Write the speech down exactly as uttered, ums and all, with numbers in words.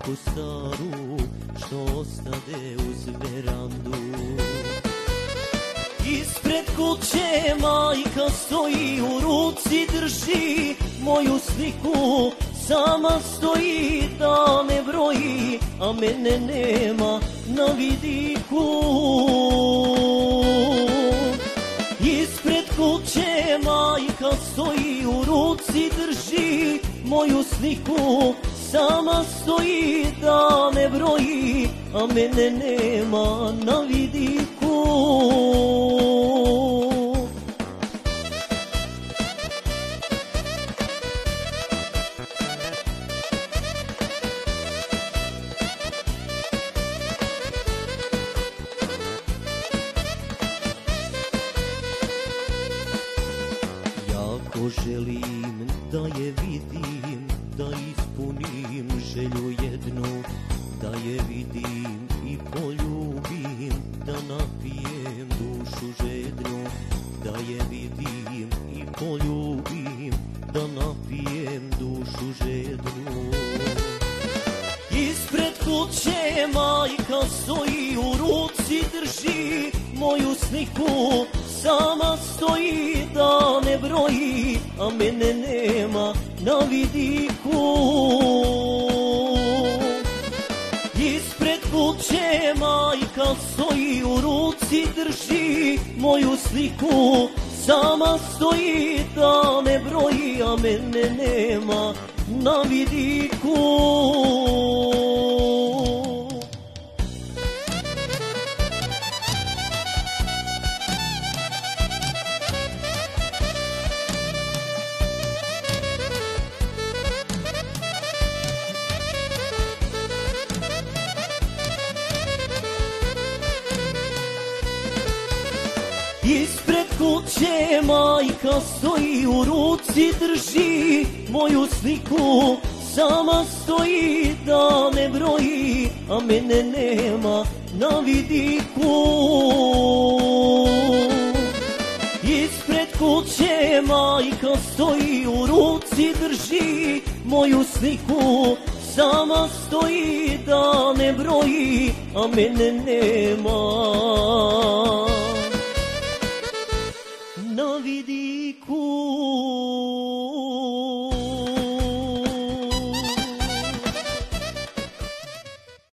majku staru što ostade uz verandu. Ispred kuće majka stoji, u ruci drži moju sliku, sama stoji da me broji, a mene nema na vidiku. Ispred kuće majka stoji, u ruci drži moju sliku, sama stoji da me broji, a mene nema na vidiku. Jako želim da je vidim, da ispunim želju jednu, da je vidim i poljubim, da napijem dušu žednu, da je vidim i poljubim, da napijem dušu žednu. Ispred kuće majka stoji, u ruci drži moju sliku, sama stoji da me broji, a mene nema na vidiku. Ispred kuće majka stoji, u ruci drži moju sliku, sama stoji da me broji, a mene nema na vidiku. Ispred kuće majka stoji, u ruci drži moju sliku, sama stoji da me broji, a mene nema na vidiku. Ispred kuće majka stoji, u ruci drži moju sliku, sama stoji da me broji, a mene nema na vidiku.